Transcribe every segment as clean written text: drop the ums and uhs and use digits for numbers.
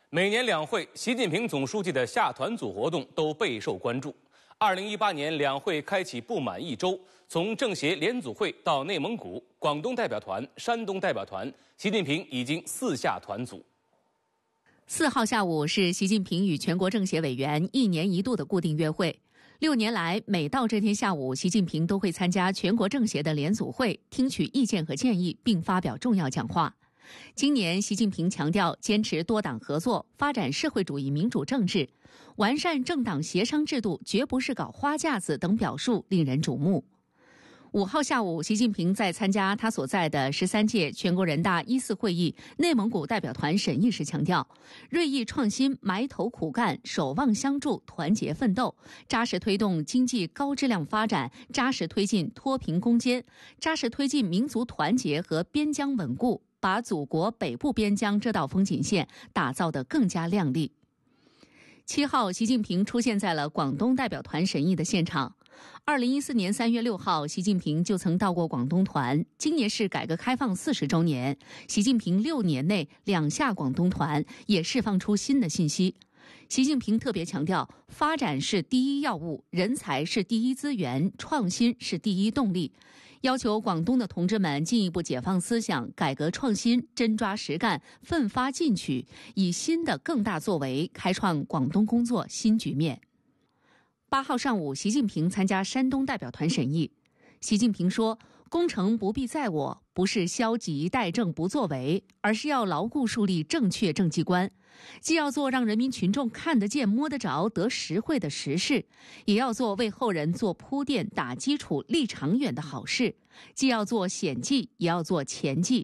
每年两会，习近平总书记的下团组活动都备受关注。2018年两会开启不满一周，从政协联组会到内蒙古、广东代表团、山东代表团，习近平已经4下团组。 4号下午是习近平与全国政协委员1年1度的固定约会。6年来，每到这天下午，习近平都会参加全国政协的联组会，听取意见和建议，并发表重要讲话。今年，习近平强调坚持多党合作，发展社会主义民主政治，完善政党协商制度，绝不是搞花架子等表述令人瞩目。5号下午，习近平在参加他所在的13届全国人大1次会议内蒙古代表团审议时强调，锐意创新，埋头苦干，守望相助，团结奋斗，扎实推动经济高质量发展，扎实推进脱贫攻坚，扎实推进民族团结和边疆稳固，把祖国北部边疆这道风景线打造得更加亮丽。7号，习近平出现在了广东代表团审议的现场。2014年3月6号，习近平就曾到过广东团。今年是改革开放40周年，习近平6年内2下广东团，也释放出新的信息。习近平特别强调，发展是第一要务，人才是第一资源，创新是第一动力。要求广东的同志们进一步解放思想，改革创新，真抓实干，奋发进取，以新的更大作为开创广东工作新局面。8号上午，习近平参加山东代表团审议。习近平说，工程不必在我，不是消极怠政不作为，而是要牢固树立正确政绩观，既要做让人民群众看得见摸得着得实惠的实事，也要做为后人做铺垫打基础立长远的好事，既要做险记也要做前记。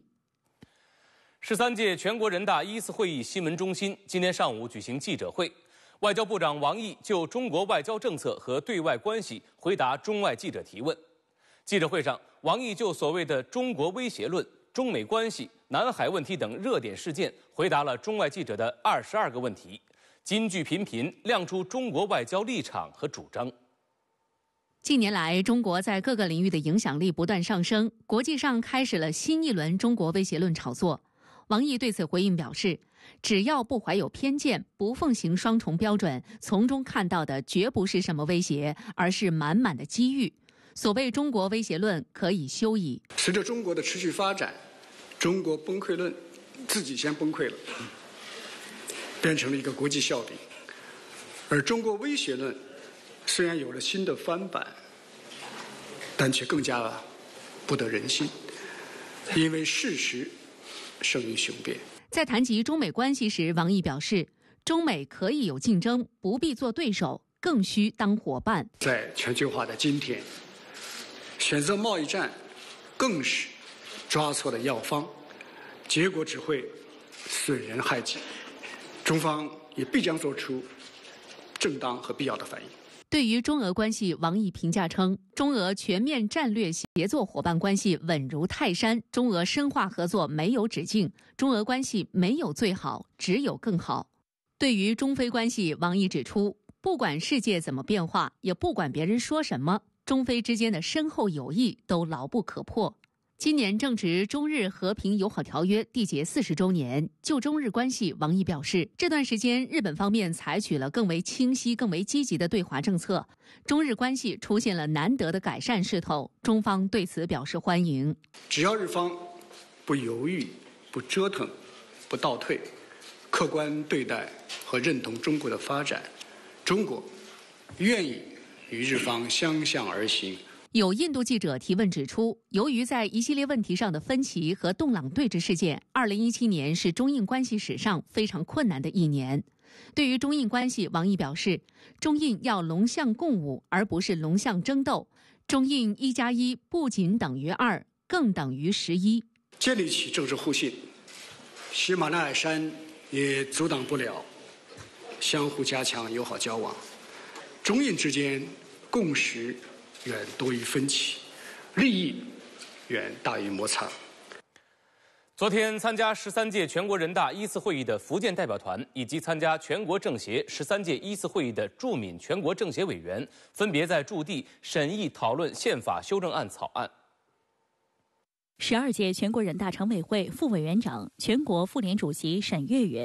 13届全国人大1次会议新闻中心今天上午举行记者会，外交部长王毅就中国外交政策和对外关系回答中外记者提问。记者会上，王毅就所谓的中国威胁论、中美关系、南海问题等热点事件回答了中外记者的22个问题，金句频频亮出中国外交立场和主张。 近年来，中国在各个领域的影响力不断上升，国际上开始了新一轮中国威胁论炒作。王毅对此回应表示，只要不怀有偏见，不奉行双重标准，从中看到的绝不是什么威胁，而是满满的机遇。所谓中国威胁论可以休矣。 随着中国的持续发展，中国崩溃论自己先崩溃了，变成了一个国际笑柄。而中国威胁论虽然有了新的翻版，但却更加不得人心，因为事实胜于雄辩。 在谈及中美关系时，王毅表示，中美可以有竞争，不必做对手，更需当伙伴。 在全球化的今天，选择贸易战更是抓错了药方，结果只会损人害己。中方也必将做出正当和必要的反应。 对于中俄关系，王毅评价称，中俄全面战略协作伙伴关系稳如泰山，中俄深化合作没有止境，中俄关系没有最好，只有更好。对于中非关系，王毅指出，不管世界怎么变化，也不管别人说什么，中非之间的深厚友谊都牢不可破。今年正值中日和平友好条约缔结40周年，就中日关系，王毅表示，这段时间日本方面采取了更为清晰、更为积极的对华政策，中日关系出现了难得的改善势头，中方对此表示欢迎。 只要日方不犹豫、不折腾、不倒退，客观对待和认同中国的发展，中国愿意与日方相向而行。 有印度记者提问指出，由于在一系列问题上的分歧和洞朗对峙事件，2017年是中印关系史上非常困难的一年。对于中印关系，王毅表示，中印要龙象共舞，而不是龙象争斗。中印1+1不仅等于2，更等于11。 建立起政治互信，喜马拉雅山也阻挡不了相互加强友好交往。中印之间共识远多于分歧，利益远大于摩擦。 昨天参加13届全国人大1次会议的福建代表团，以及参加全国政协13届1次会议的驻闽全国政协委员，分别在驻地审议讨论宪法修正案草案。 12届全国人大常委会副委员长、全国妇联主席沈月月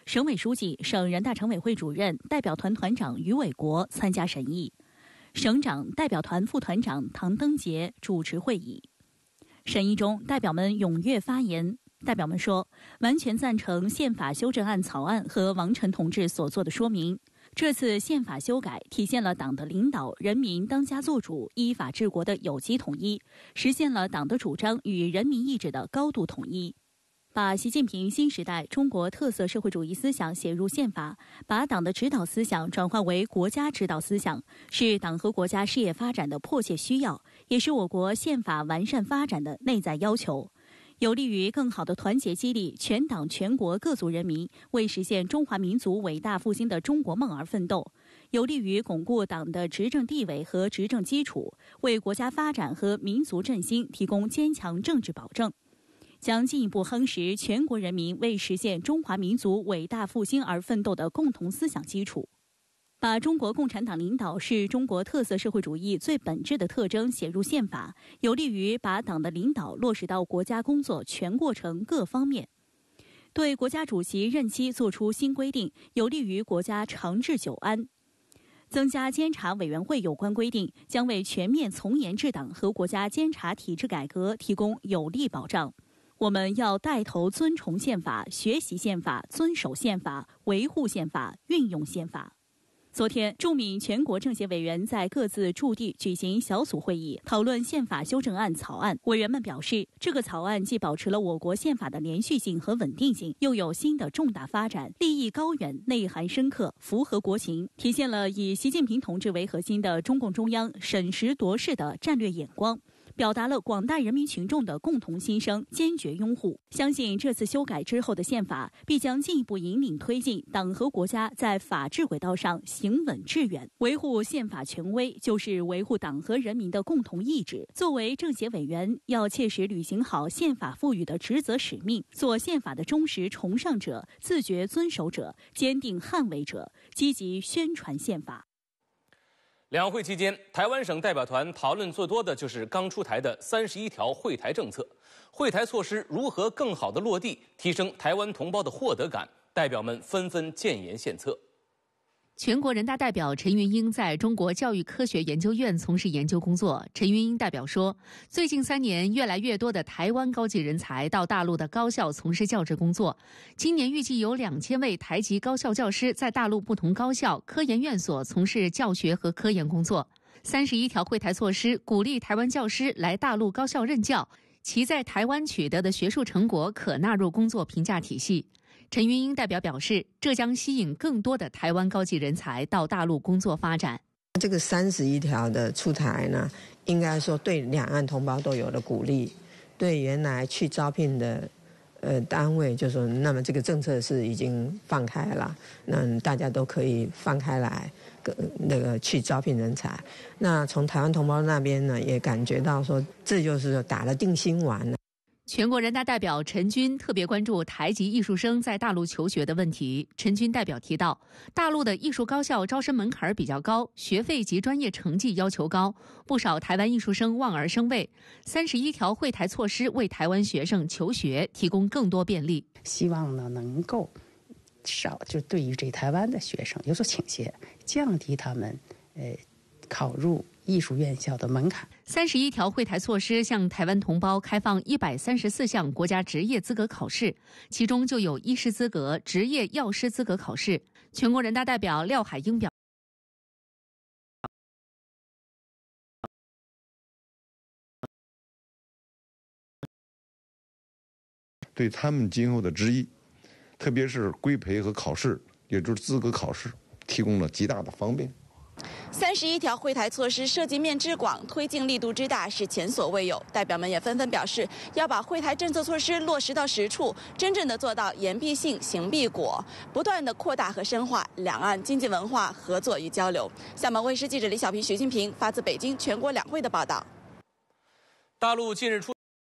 省委书记、省人大常委会主任、代表团团长于伟国参加审议，省长、代表团副团长唐登杰主持会议。审议中，代表们踊跃发言。代表们说，完全赞成宪法修正案草案和王晨同志所做的说明。这次宪法修改体现了党的领导、人民当家作主、依法治国的有机统一，实现了党的主张与人民意志的高度统一。把习近平新时代中国特色社会主义思想写入宪法，把党的指导思想转化为国家指导思想，是党和国家事业发展的迫切需要，也是我国宪法完善发展的内在要求。有利于更好地团结激励全党全国各族人民为实现中华民族伟大复兴的中国梦而奋斗，有利于巩固党的执政地位和执政基础，为国家发展和民族振兴提供坚强政治保证，将进一步夯实全国人民为实现中华民族伟大复兴而奋斗的共同思想基础。把中国共产党领导是中国特色社会主义最本质的特征写入宪法，有利于把党的领导落实到国家工作全过程各方面。对国家主席任期作出新规定，有利于国家长治久安。增加监察委员会有关规定，将为全面从严治党和国家监察体制改革提供有力保障。我们要带头尊崇宪法、学习宪法、遵守宪法、维护宪法、运用宪法。昨天，驻闽全国政协委员在各自驻地举行小组会议，讨论宪法修正案草案。委员们表示，这个草案既保持了我国宪法的连续性和稳定性，又有新的重大发展，立意高远，内涵深刻，符合国情，体现了以习近平同志为核心的中共中央审时度势的战略眼光，表达了广大人民群众的共同心声，坚决拥护。相信这次修改之后的宪法必将进一步引领推进党和国家在法治轨道上行稳致远。维护宪法权威，就是维护党和人民的共同意志。作为政协委员，要切实履行好宪法赋予的职责使命，做宪法的忠实崇尚者、自觉遵守者、坚定捍卫者，积极宣传宪法。 两会期间，台湾省代表团讨论最多的就是刚出台的31条惠台政策。惠台措施如何更好地落地，提升台湾同胞的获得感，代表们纷纷建言献策。 全国人大代表陈云英在中国教育科学研究院从事研究工作。陈云英代表说，最近3年，越来越多的台湾高级人才到大陆的高校从事教职工作。今年预计有2000位台籍高校教师在大陆不同高校、科研院所从事教学和科研工作。31条惠台措施鼓励台湾教师来大陆高校任教，其在台湾取得的学术成果可纳入工作评价体系。陈云英代表表示，这将吸引更多的台湾高级人才到大陆工作发展。 这个31条的出台呢，应该说对两岸同胞都有了鼓励，对原来去招聘的单位就说，那么这个政策是已经放开了，那大家都可以放开来去招聘人才。那从台湾同胞那边呢，也感觉到说，这就是打了定心丸了。 全国人大代表陈军特别关注台籍艺术生在大陆求学的问题。陈军代表提到，大陆的艺术高校招生门槛比较高，学费及专业成绩要求高，不少台湾艺术生望而生畏。31条惠台措施为台湾学生求学提供更多便利。 希望呢能够就对于这台湾的学生有所倾斜，降低他们考入艺术院校的门槛。 31条惠台措施向台湾同胞开放134项国家职业资格考试，其中就有医师资格、执业药师资格考试。全国人大代表廖海英表对他们今后的职业，特别是规培和考试，也就是资格考试，提供了极大的方便。 31条惠台措施涉及面之广，推进力度之大是前所未有。代表们也纷纷表示，要把惠台政策措施落实到实处，真正的做到言必信，行必果，不断的扩大和深化两岸经济文化合作与交流。厦门卫视记者李小平、徐金平发自北京全国两会的报道。 大陆近日出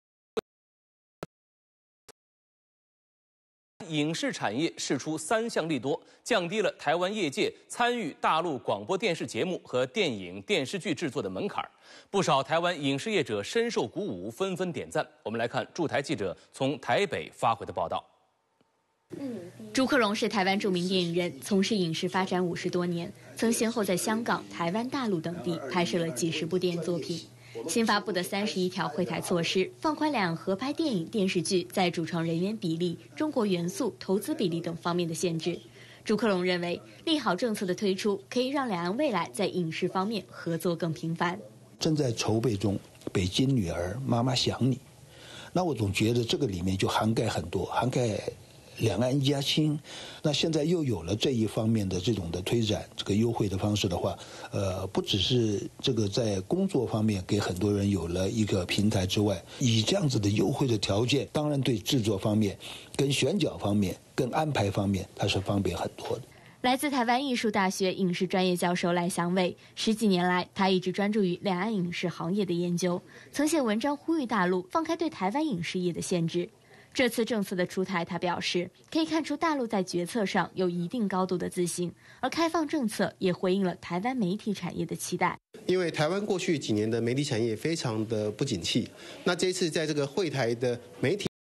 影视产业释出3项利多，降低了台湾业界参与大陆广播电视节目和电影电视剧制作的门槛。不少台湾影视业者深受鼓舞，纷纷点赞。我们来看驻台记者从台北发回的报道。 朱克荣是台湾著名电影人，从事影视发展50多年，曾先后在香港、台湾、大陆等地拍摄了几十部电影作品。新发布的31条惠台措施，放宽两岸合拍电影、电视剧在主创人员比例、中国元素、投资比例等方面的限制。朱克荣认为，利好政策的推出，可以让两岸未来在影视方面合作更频繁。 正在筹备中，《北京女儿妈妈想你》，那我总觉得这个里面就涵盖很多，涵盖两岸一家亲。那现在又有了这一方面的这种的推展，这个优惠的方式的话，不只是这个在工作方面给很多人有了一个平台之外，以这样子的优惠的条件，当然对制作方面、跟选角方面、跟安排方面，它是方便很多的。 来自台湾艺术大学影视专业教授赖祥伟，10几年来，他一直专注于两岸影视行业的研究，曾写文章呼吁大陆放开对台湾影视业的限制。这次政策的出台，他表示可以看出大陆在决策上有一定高度的自信，而开放政策也回应了台湾媒体产业的期待。 因为台湾过去几年的媒体产业非常的不景气，那这一次在这个惠台的媒体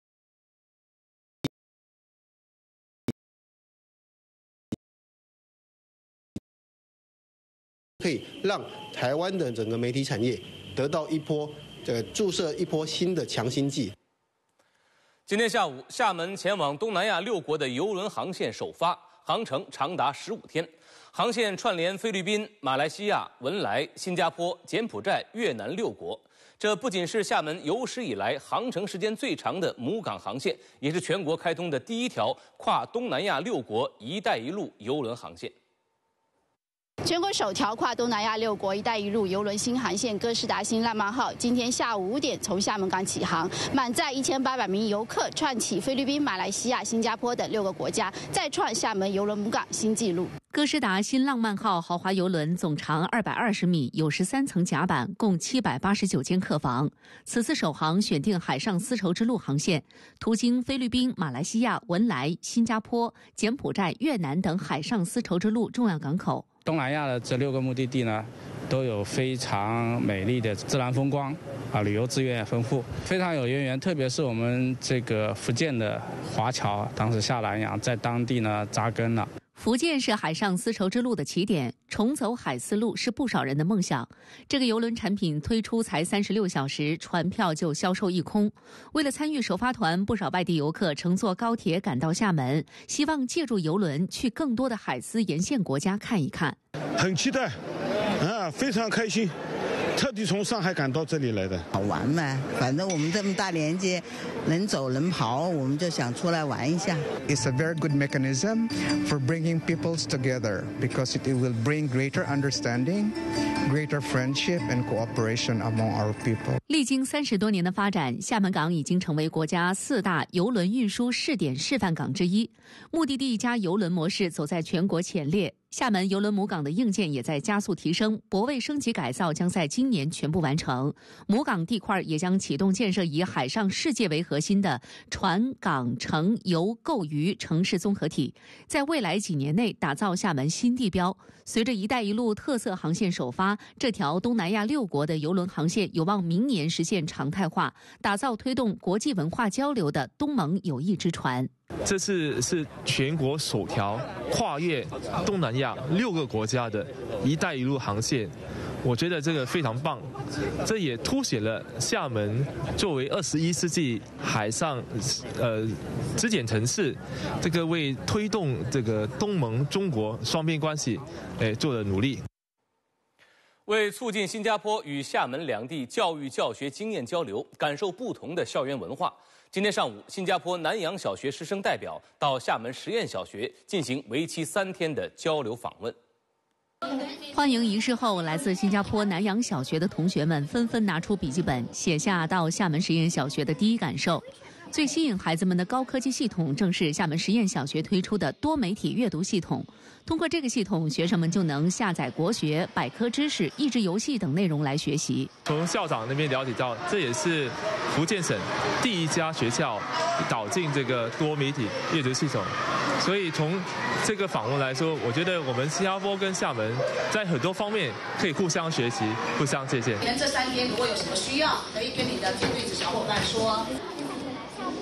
可以让台湾的整个媒体产业得到一波注射一波新的强心剂。 今天下午，厦门前往东南亚6国的邮轮航线首发，航程长达15天。航线串联菲律宾、马来西亚、文莱、新加坡、柬埔寨、越南6国。这不仅是厦门有史以来航程时间最长的母港航线，也是全国开通的第一条跨东南亚6国“一带一路”邮轮航线。 全国首条跨东南亚6国“一带一路”邮轮新航线哥斯达新浪漫号，今天下午5点从厦门港起航，满载1800名游客，串起菲律宾、马来西亚、新加坡等6个国家，再创厦门邮轮母港新纪录。 哥斯达新浪漫号豪华邮轮总长220米，有13层甲板，共789间客房。此次首航选定海上丝绸之路航线，途经菲律宾、马来西亚、文莱、新加坡、柬埔寨、越南等海上丝绸之路重要港口。 东南亚的这6个目的地呢，都有非常美丽的自然风光旅游资源也丰富，非常有渊源。特别是我们这个福建的华侨，当时下南洋，在当地呢扎根了。 福建是海上丝绸之路的起点，重走海丝路是不少人的梦想。这个邮轮产品推出才36小时，船票就销售一空。为了参与首发团，不少外地游客乘坐高铁赶到厦门，希望借助邮轮去更多的海丝沿线国家看一看。 很期待，非常开心。特地从上海赶到这里来的， 好玩嘛，反正我们这么大年纪，能走能跑，我们就想出来玩一下。 It's a very good mechanism for bringing peoples together because it will bring greater understanding, greater friendship and cooperation among our people. 历经30多年的发展，厦门港已经成为国家4大邮轮运输试点示范港之一，目的地加邮轮模式走在全国前列。厦门邮轮母港的硬件也在加速提升，泊位升级改造将在今年全部完成。母港地块也将启动建设以海上世界为核心的船港城邮购渔城市综合体，在未来几年内打造厦门新地标。随着“一带一路”特色航线首发，这条东南亚6国的邮轮航线有望明年实现常态化，打造推动国际文化交流的东盟友谊之船。 这次是全国首条跨越东南亚6个国家的“一带一路”航线，我觉得这个非常棒。这也凸显了厦门作为21世纪海上支点城市，这个为推动这个东盟中国双边关系做的努力。 为促进新加坡与厦门两地教育教学经验交流，感受不同的校园文化，今天上午，新加坡南洋小学师生代表到厦门实验小学进行为期3天的交流访问。 欢迎仪式后，来自新加坡南洋小学的同学们纷纷拿出笔记本，写下到厦门实验小学的第一感受。最吸引孩子们的高科技系统，正是厦门实验小学推出的多媒体阅读系统。通过这个系统，学生们就能下载国学、百科知识、益智游戏等内容来学习。 从校长那边了解到，这也是福建省第1家学校导进这个多媒体阅读系统。所以从这个访问来说，我觉得我们新加坡跟厦门在很多方面可以互相学习、互相借鉴。 你们这3天如果有什么需要，可以跟你的组队小伙伴说。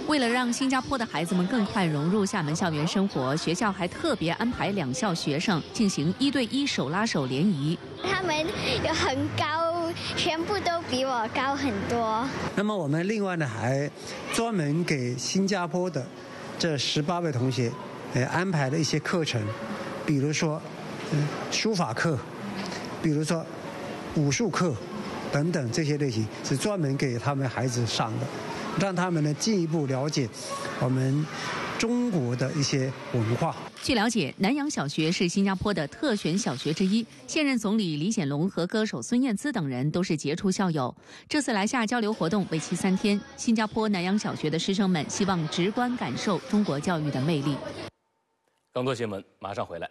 为了让新加坡的孩子们更快融入厦门校园生活，学校还特别安排2校学生进行1对1手拉手联谊。 他们有很高，全部都比我高很多。 那么我们另外呢，还专门给新加坡的这18位同学，安排了一些课程，比如说书法课，比如说武术课等等，这些类型是专门给他们孩子上的，让他们呢进一步了解我们中国的一些文化。 据了解，南洋小学是新加坡的特选小学之一，现任总理李显龙和歌手孙燕姿等人都是杰出校友。这次来厦交流活动为期3天，新加坡南洋小学的师生们希望直观感受中国教育的魅力。 更多新闻马上回来。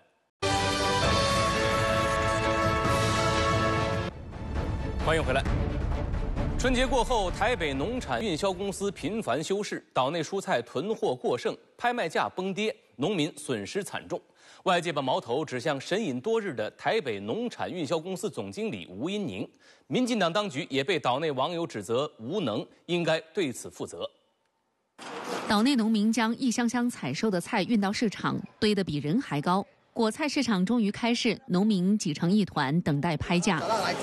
欢迎回来。春节过后，台北农产运销公司频繁休市，岛内蔬菜囤货过剩，拍卖价崩跌，农民损失惨重。外界把矛头指向神隐多日的台北农产运销公司总经理吴音宁，民进党当局也被岛内网友指责无能，应该对此负责。 岛内农民将一箱箱采收的菜运到市场，堆得比人还高。果菜市场终于开市，农民挤成一团，等待拍价。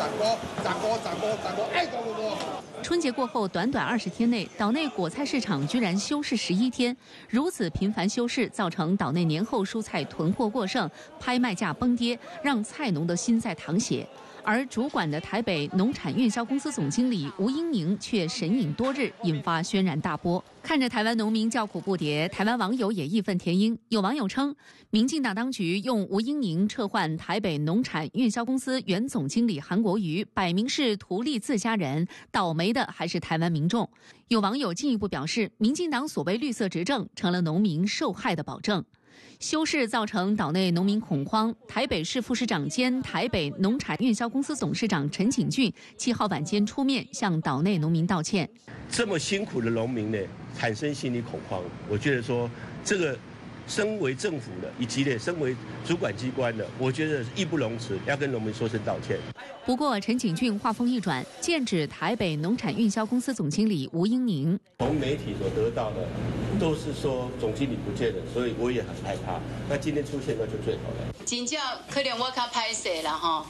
春节过后，短短20天内，岛内果菜市场居然休市11天。如此频繁休市，造成岛内年后蔬菜囤货过剩，拍卖价崩跌，让菜农的心在淌血。而主管的台北农产运销公司总经理吴英宁却神隐多日，引发轩然大波。看着台湾农民叫苦不迭，台湾网友也义愤填膺。有网友称，民进党当局用吴英宁撤换台北农产运销公司原总经理韩国瑜，摆明是图利自家人，倒霉的还是台湾民众。有网友进一步表示，民进党所谓绿色执政，成了农民受害的保证。休市造成岛内农民恐慌，台北市副市长兼台北农产运销公司董事长陈景峻7号晚间出面向岛内农民道歉。 这么辛苦的农民呢，产生心理恐慌，我觉得说这个身为政府的以及呢身为主管机关的，我觉得义不容辞，要跟农民说声道歉。 不过陈景峻话锋一转，剑指台北农产运销公司总经理吴英宁。 从媒体所得到的都是说总经理不见了，所以我也很害怕。那今天出现那就最好了。 真正可能我较歹势啦吼，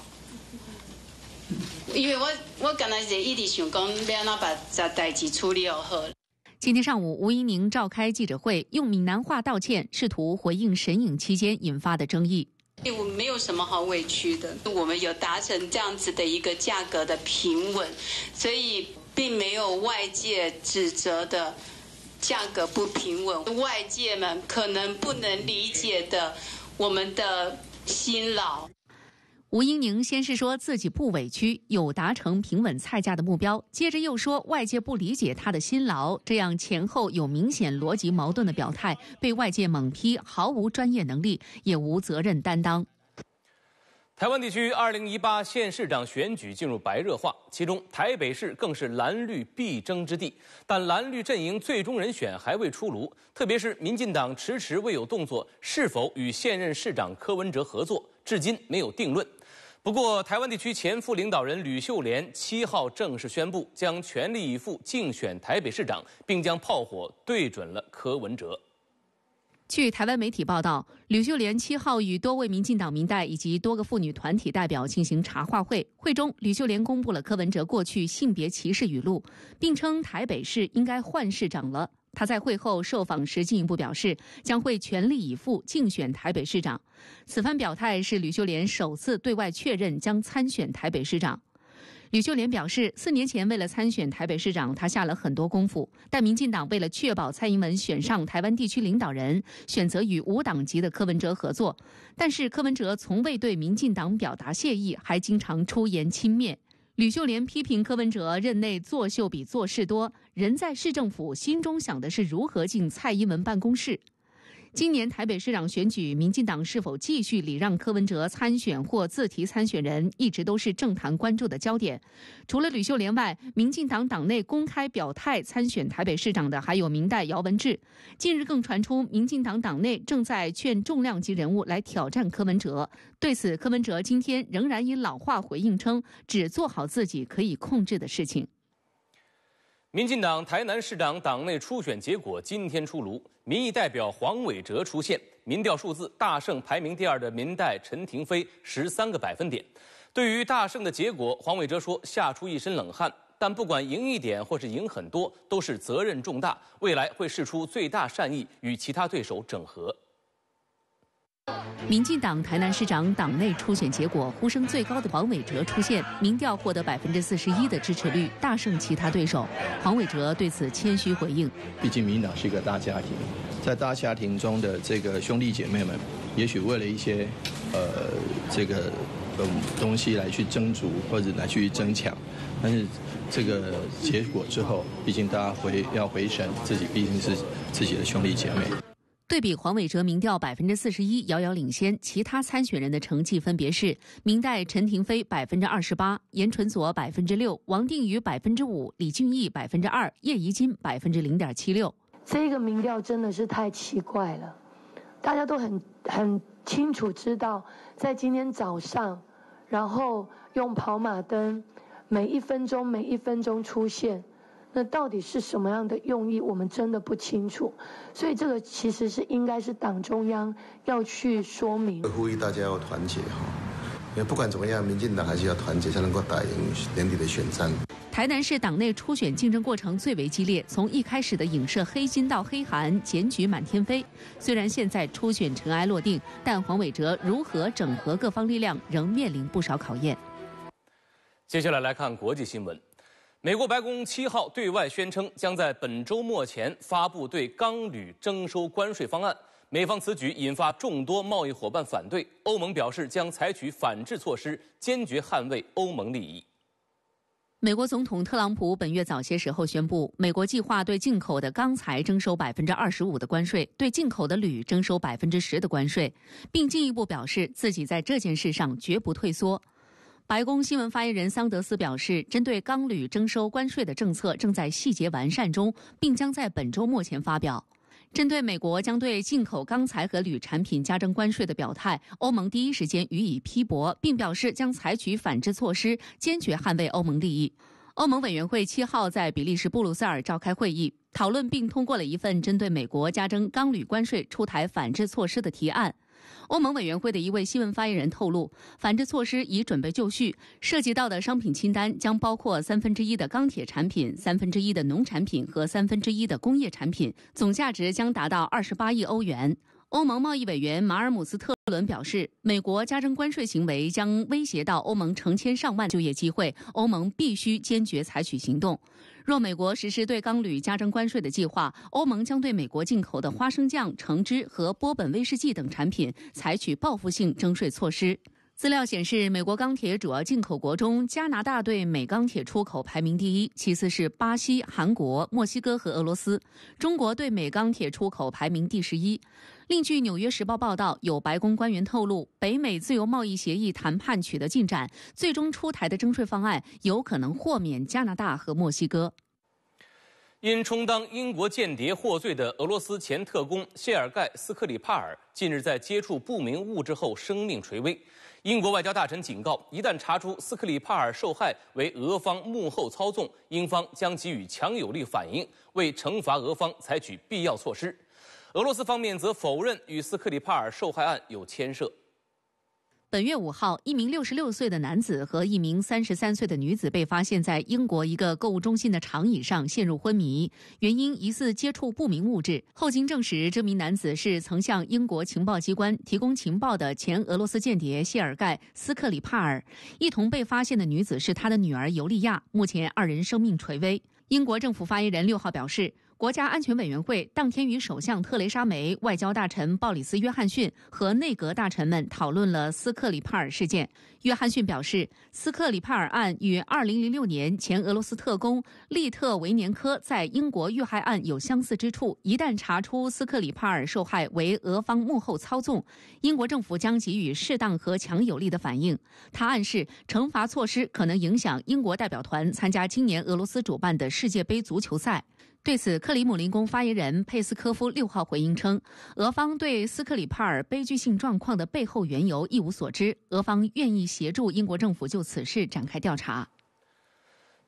因为我刚才是一直想讲要安怎把这代志处理好。 今天上午，吴英宁召开记者会，用闽南话道歉，试图回应神隐期间引发的争议。 我没有什么好委屈的，我们有达成这样子的一个价格的平稳，所以并没有外界指责的价格不平稳，外界们可能不能理解的我们的辛劳。 吴英宁先是说自己不委屈，有达成平稳菜价的目标，接着又说外界不理解他的辛劳，这样前后有明显逻辑矛盾的表态，被外界猛批毫无专业能力，也无责任担当。 台湾地区2018县市长选举进入白热化，其中台北市更是蓝绿必争之地，但蓝绿阵营最终人选还未出炉，特别是民进党迟迟未有动作，是否与现任市长柯文哲合作，至今没有定论。不过，台湾地区前副领导人吕秀莲7号正式宣布，将全力以赴竞选台北市长，并将炮火对准了柯文哲。 据台湾媒体报道，吕秀莲7号与多位民进党民代以及多个妇女团体代表进行茶话会，会中吕秀莲公布了柯文哲过去性别歧视语录，并称台北市应该换市长了。他在会后受访时进一步表示，将会全力以赴竞选台北市长。此番表态是吕秀莲首次对外确认将参选台北市长。吕秀莲表示，4年前为了参选台北市长，他下了很多功夫，但民进党为了确保蔡英文选上台湾地区领导人，选择与无党籍的柯文哲合作。但是柯文哲从未对民进党表达谢意，还经常出言轻蔑。吕秀莲批评柯文哲任内作秀比做事多，人在市政府，心中想的是如何进蔡英文办公室。今年台北市长选举，民进党是否继续礼让柯文哲参选或自提参选人，一直都是政坛关注的焦点。除了吕秀莲外，民进党党内公开表态参选台北市长的还有民代姚文智。近日更传出，民进党党内正在劝重量级人物来挑战柯文哲。对此，柯文哲今天仍然以老话回应称，只做好自己可以控制的事情。 民进党台南市长党内初选结果今天出炉，民意代表黄伟哲出现，民调数字大胜排名第2的民代陈亭妃13个百分点。对于大胜的结果，黄伟哲说吓出一身冷汗，但不管赢1点或是赢很多，都是责任重大，未来会释出最大善意与其他对手整合。 民进党台南市长党内初选结果，呼声最高的黄伟哲出现，民调获得41%的支持率，大胜其他对手。黄伟哲对此谦虚回应： 毕竟民进党是一个大家庭，在大家庭中的这个兄弟姐妹们，也许为了一些东西来去争逐或者来去争抢，但是这个结果之后，毕竟大家要回审自己，毕竟是自己的兄弟姐妹。 对比黄伟哲民调41%遥遥领先，其他参选人的成绩分别是：民代陈亭妃28%，严纯佐6%，王定宇5%，李俊毅2%，叶宜津0.76%。 这个民调真的是太奇怪了，大家都很清楚知道，在今天早上，然后用跑马灯，每一分钟出现。那到底是什么样的用意，我们真的不清楚，所以这个其实应该是党中央要去说明。 呼吁大家要团结哈，因为不管怎么样，民进党还是要团结才能够打赢年底的选战。 台南市党内初选竞争过程最为激烈，从一开始的影射黑金到黑函、检举满天飞。虽然现在初选尘埃落定，但黄伟哲如何整合各方力量，仍面临不少考验。 接下来看国际新闻。美国白宫7号对外宣称，将在本周末前发布对钢铝征收关税方案。美方此举引发众多贸易伙伴反对，欧盟表示将采取反制措施，坚决捍卫欧盟利益。 美国总统特朗普本月早些时候宣布，美国计划对进口的钢材征收25%的关税，对进口的铝征收10%的关税，并进一步表示自己在这件事上绝不退缩。白宫新闻发言人桑德斯表示，针对钢铝征收关税的政策正在细节完善中，并将在本周末前发表。针对美国将对进口钢材和铝产品加征关税的表态，欧盟第一时间予以批驳，并表示将采取反制措施，坚决捍卫欧盟利益。欧盟委员会7号在比利时布鲁塞尔召开会议，讨论并通过了一份针对美国加征钢铝关税出台反制措施的提案。欧盟委员会的一位新闻发言人透露，反制措施已准备就绪，涉及到的商品清单将包括1/3的钢铁产品、1/3的农产品和1/3的工业产品，总价值将达到28亿欧元。欧盟贸易委员马尔姆斯特伦表示，美国加征关税行为将威胁到欧盟成千上万就业机会，欧盟必须坚决采取行动。若美国实施对钢铝加征关税的计划，欧盟将对美国进口的花生酱、橙汁和波本威士忌等产品采取报复性征税措施。资料显示，美国钢铁主要进口国中，加拿大对美钢铁出口排名第1，其次是巴西、韩国、墨西哥和俄罗斯。中国对美钢铁出口排名第11。另据《纽约时报》报道，有白宫官员透露，北美自由贸易协议谈判取得进展，最终出台的征税方案有可能豁免加拿大和墨西哥。 因充当英国间谍获罪的俄罗斯前特工谢尔盖·斯克里帕尔近日在接触不明物质后生命垂危。英国外交大臣警告，一旦查出斯克里帕尔受害为俄方幕后操纵，英方将给予强有力反应，为惩罚俄方采取必要措施。俄罗斯方面则否认与斯克里帕尔受害案有牵涉。 本月5号，一名66岁的男子和一名33岁的女子被发现在英国一个购物中心的长椅上陷入昏迷，原因疑似接触不明物质。后经证实，这名男子是曾向英国情报机关提供情报的前俄罗斯间谍谢尔盖·斯克里帕尔。一同被发现的女子是他的女儿尤利亚，目前2人生命垂危。英国政府发言人6号表示，国家安全委员会当天与首相特蕾莎梅、外交大臣鲍里斯·约翰逊和内阁大臣们讨论了斯克里帕尔事件。约翰逊表示，斯克里帕尔案与2006年前俄罗斯特工利特维年科在英国遇害案有相似之处，一旦查出斯克里帕尔受害为俄方幕后操纵，英国政府将给予适当和强有力的反应。他暗示，惩罚措施可能影响英国代表团参加今年俄罗斯主办的世界杯足球赛。对此，克里姆林宫发言人佩斯科夫6号回应称，俄方对斯克里帕尔悲剧性状况的背后缘由一无所知，俄方愿意协助英国政府就此事展开调查。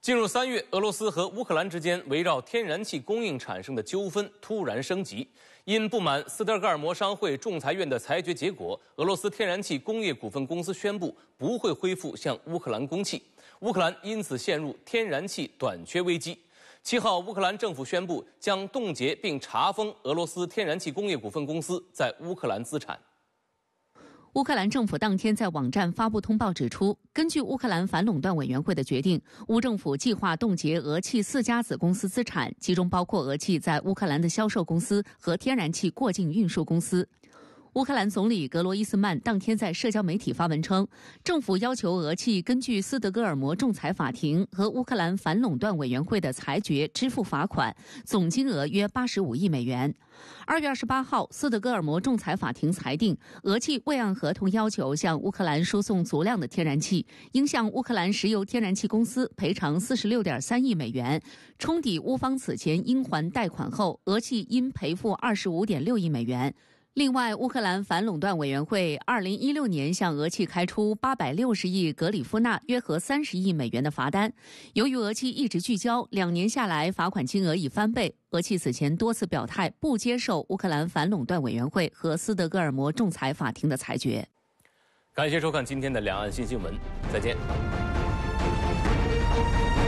进入3月，俄罗斯和乌克兰之间围绕天然气供应产生的纠纷突然升级。因不满斯德哥尔摩商会仲裁院的裁决结果，俄罗斯天然气工业股份公司宣布不会恢复向乌克兰供气，乌克兰因此陷入天然气短缺危机。7号，乌克兰政府宣布将冻结并查封俄罗斯天然气工业股份公司在乌克兰资产。 乌克兰政府当天在网站发布通报指出，根据乌克兰反垄断委员会的决定，乌政府计划冻结俄气4家子公司资产，其中包括俄气在乌克兰的销售公司和天然气过境运输公司。乌克兰总理格罗伊斯曼当天在社交媒体发文称，政府要求俄气根据斯德哥尔摩仲裁法庭和乌克兰反垄断委员会的裁决支付罚款，总金额约85亿美元。2月28号，斯德哥尔摩仲裁法庭裁定，俄气未按合同要求向乌克兰输送足量的天然气，应向乌克兰石油天然气公司赔偿46.3亿美元，冲抵乌方此前应还贷款后，俄气应赔付25.6亿美元。另外，乌克兰反垄断委员会2016年向俄气开出860亿格里夫纳，约合30亿美元的罚单。由于俄气一直拒交，2年下来罚款金额已翻倍。俄气此前多次表态不接受乌克兰反垄断委员会和斯德哥尔摩仲裁法庭的裁决。 感谢收看今天的两岸新新闻，再见。